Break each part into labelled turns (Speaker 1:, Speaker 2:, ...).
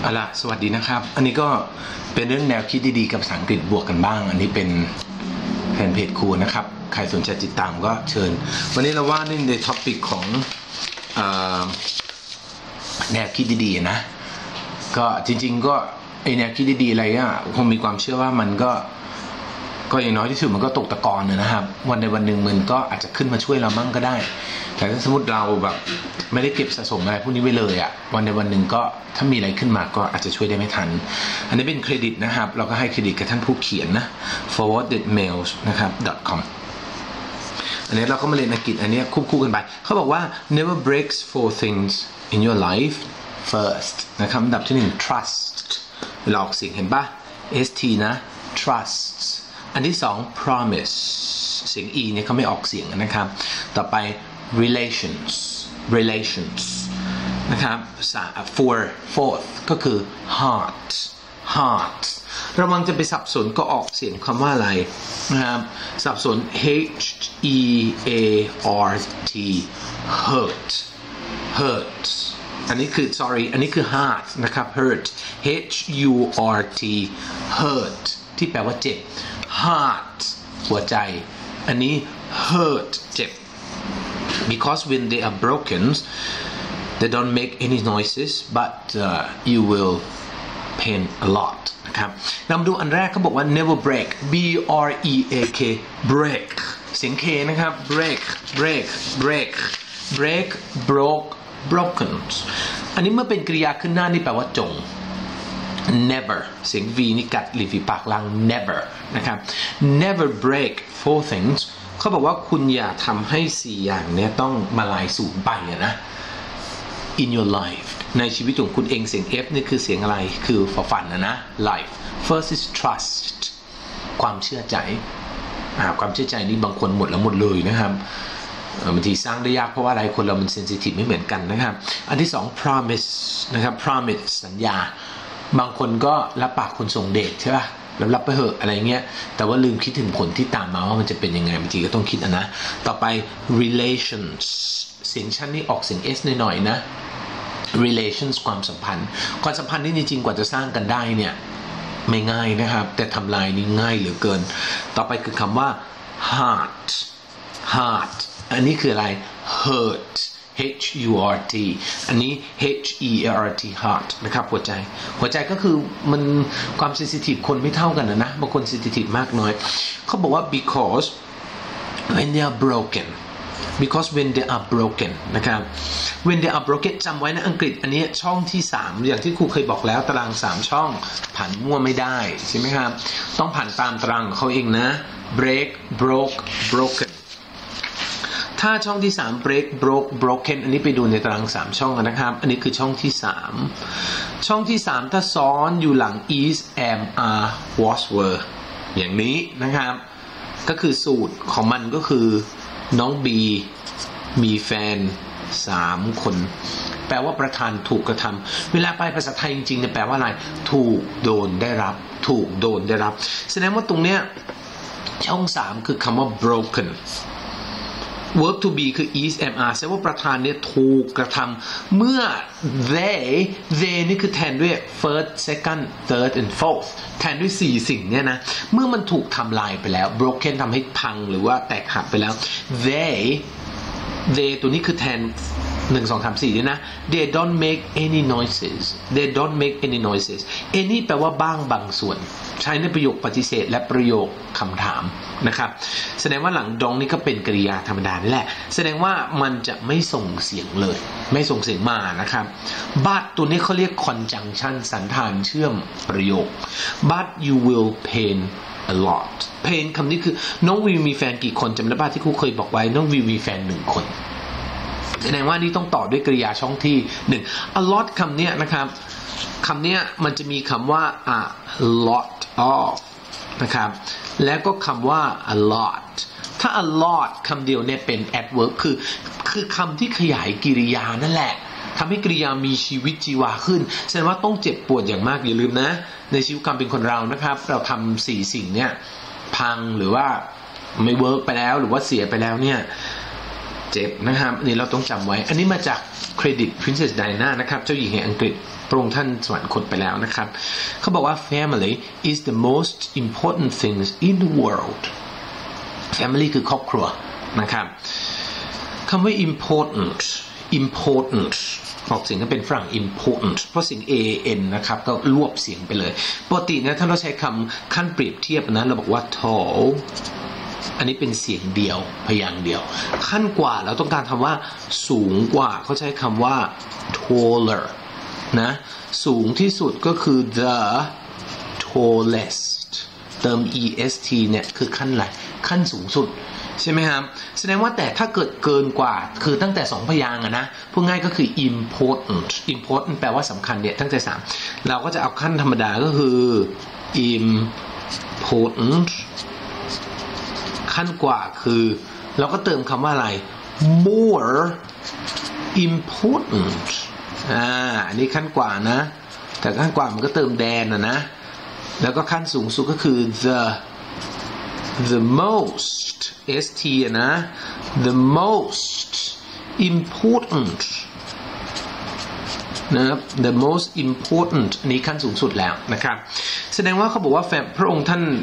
Speaker 1: เอาล่ะสวัสดีนะครับอันนี้ก็เป็นเรื่องแนวคิดดีๆกับภาษาอังกฤษบวกกันบ้างอันนี้เป็นแฟนเพจครูนะครับใครสนใจติดตามก็เชิญวันนี้เราว่าในท็อปิกของแนวคิดดีๆนะก็จริงๆก็ไอแนวคิดดีๆอะไรอ่ะคงมีความเชื่อว่ามันก็อย่างน้อยที่สุดมันก็ตกตะกอนนะครับวันใดวันหนึ่งมันก็อาจจะขึ้นมาช่วยเรามั่งก็ได้แต่ถ้าสมมติเราแบบไม่ได้เก็บสะสมอะไรพวกนี้ไว้เลยอ่ะวันใดวันหนึ่งก็ถ้ามีอะไรขึ้นมาก็อาจจะช่วยได้ไม่ทันอันนี้เป็นเครดิตนะครับเราก็ให้เครดิตกับท่านผู้เขียนนะ forwardedmails นะครับ .com อันนี้เราก็มาเรียนอังกฤษอันนี้คู่กันไปเขาบอกว่า never breaks four things in your life first นะครับอันดับที่1 trust หลอกเสียงเห็นปะ st นะ trust อันที่2 promise เสียง e เนี่ยเขาไม่ออกเสียงนะครับต่อไป relations นะครับfourth ก็คือ heart ระวังจะไปสับสนก็ออกเสียงคำว่าอะไรนะครับสับสน h e a r t hurt อันนี้คือ sorry อันนี้คือ heart นะครับ hurt h u r t hurt ที่แปลว่าเจ็บ heart หัวใจอันนี้ hurt เจ็บ because when they are broken they don't make any noises but you will pain a lot นะครับเรามาดูอันแรกเขาบอกว่า never break b r e a k break เสียง k นะครับ break broke broken อันนี้เมื่อเป็นกริยาขึ้นหน้านี่แปลว่าจง never เสียง v นี่กัดริมฝีปากล่าง never นะครับ never break four things เขาบอกว่าคุณอย่าทำให้4อย่างนี้ต้องมาลายสูญไปนะ in your life ในชีวิตของคุณเองเสียง f นี่คือเสียงอะไรคือฝันนะ life first is trust ความเชื่อใจความเชื่อใจนี่บางคนหมดเลยนะครับบางทีสร้างได้ยากเพราะว่าอะไรคนเรามันเซนซิทีฟไม่เหมือนกันนะครับอันที่2 promise นะครับ promise สัญญาบางคนก็รับปากคนส่งเดชใช่ป่ะแล้วรับไปเหอะอะไรเงี้ยแต่ว่าลืมคิดถึงผลที่ตามมาว่ามันจะเป็นยังไงบางทีก็ต้องคิดนะต่อไป relations เสียงชั้นนี้ออกเสียง s หน่อยๆนะ relations ความสัมพันธ์นี่จริงๆกว่าจะสร้างกันได้เนี่ยไม่ง่ายนะครับแต่ทำลายนี่ง่ายเหลือเกินต่อไปคือคำว่า heart อันนี้คืออะไร hurt h u r t อันนี้ h e a r t heart นะครับหัวใจก็คือมันความเซนซิทีฟคนไม่เท่ากันนะบางคนเซนซิทีฟมากน้อยเขาบอกว่า because when they are broken นะครับ when they are broken จำไว้นะอังกฤษอันนี้ช่องที่3อย่างที่ครูเคยบอกแล้วตาราง3ช่องผ่านมั่วไม่ได้ใช่ไหมครับต้องผ่านตามตารางของเขาเองนะ break broke broken ถ้าช่องที่3 break broke broken อันนี้ไปดูในตาราง3ช่องนะครับอันนี้คือช่องที่3ช่องที่3ถ้าซ้อนอยู่หลัง is am are was were อย่างนี้นะครับก็คือสูตรของมันก็คือน้องบีมีแฟน3คนแปลว่าประธานถูกกระทำเวลาไปภาษาไทยจริงๆเนี่ยแปลว่าอะไรถูกโดนได้รับแสดงว่าตรงเนี้ยช่อง3คือคำว่า broken verb to be คือ is am are แสดงว่าประธานเนี่ยถูกกระทำเมื่อ they นี่คือแทนด้วย first second third and fourth แทนด้วย4สิ่งเนี่ยนะเมื่อมันถูกทำลายไปแล้ว broken ทำให้พังหรือว่าแตกหักไปแล้ว they ตัวนี้คือแทน1 2 3 4ด้วยนะ they don't make any noises any แปลว่าบ้างบางส่วนใช้ในประโยคปฏิเสธและประโยคคำถามนะครับแสดงว่าหลังดองนี่ก็เป็นกริยาธรรมดานี่แหละแสดงว่ามันจะไม่ส่งเสียงเลยไม่ส่งเสียงมานะครับ but ตัวนี้เขาเรียก conjunction สันธานเชื่อมประโยค but you will pain a lot pain คำนี้คือน้องวิวมีแฟนกี่คนจำได้ป่ะที่ครูเคยบอกไว้น้องวิวมีแฟน1 คนแสดงว่านี่ต้องต่อด้วยกริยาช่องที่1 a lot คำนี้นะครับคำนี้มันจะมีคำว่า a lot of นะครับแล้วก็คำว่า a lot ถ้า a lot คำเดียวเนี่ยเป็น adverb คือคำที่ขยายกริยานั่นแหละทำให้กริยามีชีวิตชีวาขึ้นแสดงว่าต้องเจ็บปวดอย่างมากอย่าลืมนะในชีวิตความเป็นคนเรานะครับเราทำ4 สิ่งเนี่ยพังหรือว่าไม่เวิร์กไปแล้วหรือว่าเสียไปแล้วเนี่ยเจ็บนะครับนี่เราต้องจำไว้อันนี้มาจากเครดิต Princess Diana นะครับเจ้าหญิงแห่งอังกฤษระองค์ท่านสวรรคตไปแล้วนะครับเขาบอกว่า family is the most important things in the world family คือครอบครัวนะครับคำว่า important ออกเสียงก็เป็นฝรั่ง important เพราะเสียง an นะครับก็รวบเสียงไปเลยปกตินะถ้าเราใช้คำขั้นเปรียบเทียบนะเราบอกว่า tall อันนี้เป็นเสียงเดียวพยางค์เดียวขั้นกว่าเราต้องการคำว่าสูงกว่าเขาใช้คำว่า taller นะสูงที่สุดก็คือ the tallest เติม est เนี่ยคือขั้นอะไรขั้นสูงสุดใช่ไหมครับแสดงว่าแต่ถ้าเกิดเกินกว่าคือตั้งแต่2พยางค์นะพูดง่ายก็คือ important แปลว่าสำคัญเนี่ยตั้งแต่3เราก็จะเอาขั้นธรรมดาก็คือ important ขั้นกว่าคือเราก็เติมคำว่าอะไร more important อันนี้ขั้นกว่านะแต่ขั้นกว่ามันก็เติมแดนนะแล้วก็ขั้นสูงสุดก็คือ the most st นะ the most important นะครับ the most important อันนี้ขั้นสูงสุดแล้วนะครับแสดงว่าเขาบอกว่าพระองค์ท่าน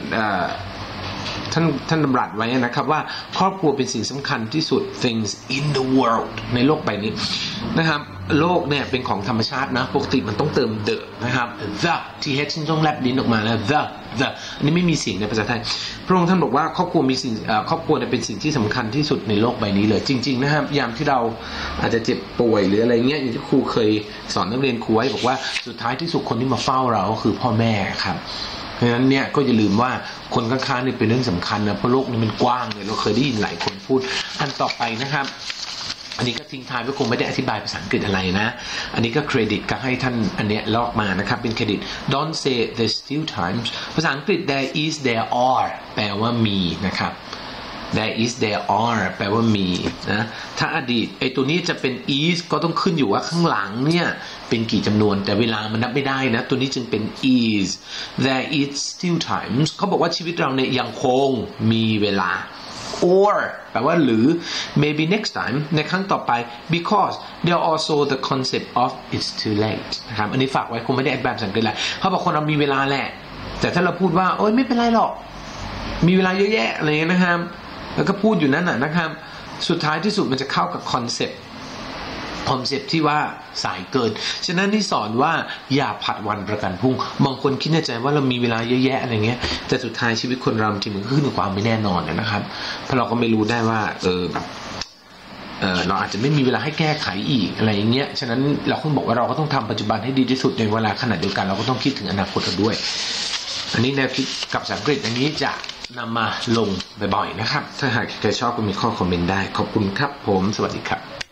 Speaker 1: ดำรัสไว้นะครับว่าครอบครัวเป็นสิ่งสำคัญที่สุด things in the world ในโลกใบนี้นะครับโลกเนี่ยเป็นของธรรมชาตินะปกติมันต้องเติม the นะครับ the th ต้องแลบลิ้นออกมาแล้ว the อันนี้ไม่มีเสียงในภาษาไทยพระองค์ท่านบอกว่าครอบครัวเนี่ยเป็นสิ่งที่สำคัญที่สุดในโลกใบนี้เลยจริงๆนะครับยามที่เราอาจจะเจ็บป่วยหรืออะไรเงี้ยอย่างที่ครูเคยสอนนักเรียนครูไว้บอกว่าสุดท้ายที่สุดคนที่มาเฝ้าเราก็คือพ่อแม่ครับเพราะฉะนั้นเนี่ยก็อย่าลืมว่าคนข้างๆนี่เป็นเรื่องสำคัญนะเพราะโลกนี้มันกว้างเลยเราเคยได้ยินหลายคนพูดอันต่อไปนะครับอันนี้ก็ทิ้งท้ายก็คงไม่ได้อธิบายภาษาอังกฤษอะไรนะอันนี้ก็เครดิตก็ให้ท่านอันเนี้ยลอกมานะครับเป็นเครดิต Don't say there's still times ภาษาอังกฤษ there is there are แปลว่ามีนะครับ there is there are แปลว่ามีนะถ้าอดีตไอ้ตัวนี้จะเป็น is ก็ต้องขึ้นอยู่ว่าข้างหลังเนี่ยเป็นกี่จำนวนแต่เวลามันนับไม่ได้นะตัวนี้จึงเป็น is there is still times เขาบอกว่าชีวิตเราเนี่ยยังคงมีเวลาor แปลว่าหรือ maybe next time ในครั้งต่อไป because there also the concept of it's too late นะครับอันนี้ฝากไว้คงไม่ได้แบบสังเกตอะไรเขาบอกคนเรามีเวลาแหละแต่ถ้าเราพูดว่าโอ๊ยไม่เป็นไรหรอกมีเวลาเยอะแยะอะไรเงี้ยนะครับแล้วก็พูดอยู่นั่นนะครับสุดท้ายที่สุดมันจะเข้ากับคอนเซ็ปต์ที่ว่าสายเกินฉะนั้นที่สอนว่าอย่าผัดวันประกันพรุ่งบางคนคิดในใจว่าเรามีเวลาเยอะแยะอะไรเงี้ยแต่สุดท้ายชีวิตคนเราจริงมันขึ้นกับความไม่แน่นอนนะครับเพราะเราก็ไม่รู้ได้ว่าเราอาจจะไม่มีเวลาให้แก้ไขอีกอะไรอย่างเงี้ยฉะนั้นเราต้องบอกว่าเราก็ต้องทำปัจจุบันให้ดีที่สุดในเวลาขณะเดียวกันเราก็ต้องคิดถึงอนาคตเราด้วยอันนี้แนวคิดกับภาษาอังกฤษอันนี้จะนำมาลงบ่อยๆนะครับถ้าหากใครชอบก็มีข้อคอมเมนต์ได้ขอบคุณครับผมสวัสดีครับ